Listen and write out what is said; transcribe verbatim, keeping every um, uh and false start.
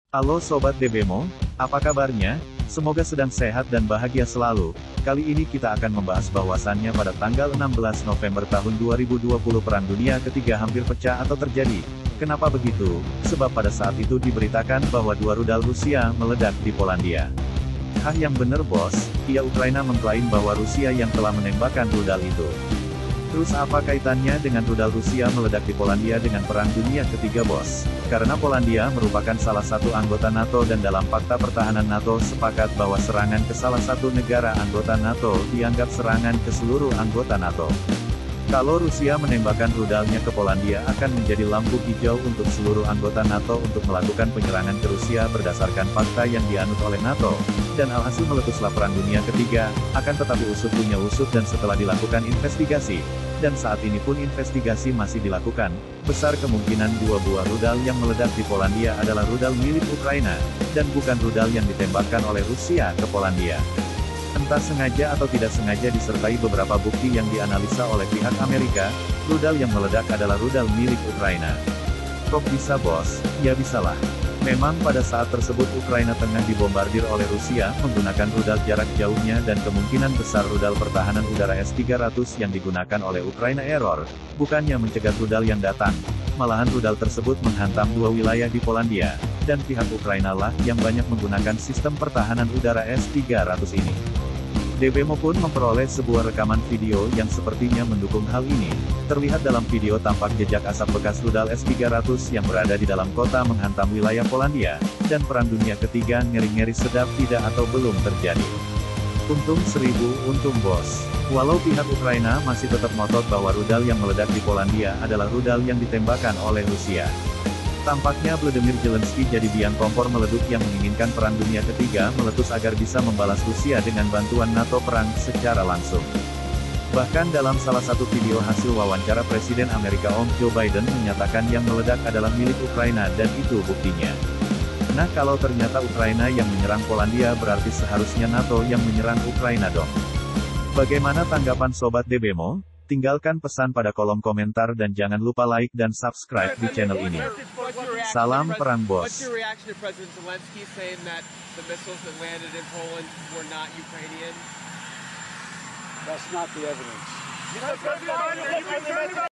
Halo Sobat DBMO, apa kabarnya? Semoga sedang sehat dan bahagia selalu. Kali ini kita akan membahas bahwasannya pada tanggal enam belas November tahun dua ribu dua puluh Perang Dunia Ketiga hampir pecah atau terjadi. Kenapa begitu? Sebab pada saat itu diberitakan bahwa dua rudal Rusia meledak di Polandia. Hah, yang bener bos, iya, Ukraina mengklaim bahwa Rusia yang telah menembakkan rudal itu. Terus apa kaitannya dengan rudal Rusia meledak di Polandia dengan Perang Dunia Ketiga bos? Karena Polandia merupakan salah satu anggota NATO dan dalam Fakta Pertahanan NATO sepakat bahwa serangan ke salah satu negara anggota NATO dianggap serangan ke seluruh anggota NATO. Kalau Rusia menembakkan rudalnya ke Polandia akan menjadi lampu hijau untuk seluruh anggota NATO untuk melakukan penyerangan ke Rusia berdasarkan fakta yang dianut oleh NATO. Dan alhasil meletuslah Perang Dunia Ketiga, akan tetapi usut punya usut dan setelah dilakukan investigasi, dan saat ini pun investigasi masih dilakukan, besar kemungkinan dua buah rudal yang meledak di Polandia adalah rudal milik Ukraina, dan bukan rudal yang ditembakkan oleh Rusia ke Polandia. Entah sengaja atau tidak sengaja disertai beberapa bukti yang dianalisa oleh pihak Amerika, rudal yang meledak adalah rudal milik Ukraina. Kok bisa bos? Ya bisalah. Memang pada saat tersebut Ukraina tengah dibombardir oleh Rusia menggunakan rudal jarak jauhnya dan kemungkinan besar rudal pertahanan udara S tiga ratus yang digunakan oleh Ukraina error, bukannya mencegat rudal yang datang. Malahan rudal tersebut menghantam dua wilayah di Polandia, dan pihak Ukraina lah yang banyak menggunakan sistem pertahanan udara S tiga ratus ini. DBMO pun memperoleh sebuah rekaman video yang sepertinya mendukung hal ini. Terlihat dalam video tampak jejak asap bekas rudal S tiga ratus yang berada di dalam kota menghantam wilayah Polandia, dan Perang Dunia Ketiga ngeri-ngeri sedap tidak atau belum terjadi. Untung seribu, untung bos. Walau pihak Ukraina masih tetap ngotot bahwa rudal yang meledak di Polandia adalah rudal yang ditembakkan oleh Rusia. Tampaknya Vladimir Zelensky jadi biang kompor meleduk yang menginginkan Perang Dunia Ketiga meletus agar bisa membalas Rusia dengan bantuan NATO perang secara langsung. Bahkan dalam salah satu video hasil wawancara Presiden Amerika Om Joe Biden menyatakan yang meledak adalah milik Ukraina dan itu buktinya. Nah, kalau ternyata Ukraina yang menyerang Polandia berarti seharusnya NATO yang menyerang Ukraina dong. Bagaimana tanggapan Sobat DBMO? Tinggalkan pesan pada kolom komentar dan jangan lupa like dan subscribe di channel ini. Salam perang bos. What's your reaction to President Zelensky saying that the missiles that landed in Poland were not Ukrainian? That's not the evidence.